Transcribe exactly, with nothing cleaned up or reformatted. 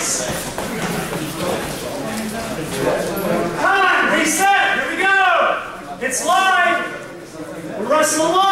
Nice. Time, reset, here we go. It's live. We're rushing along.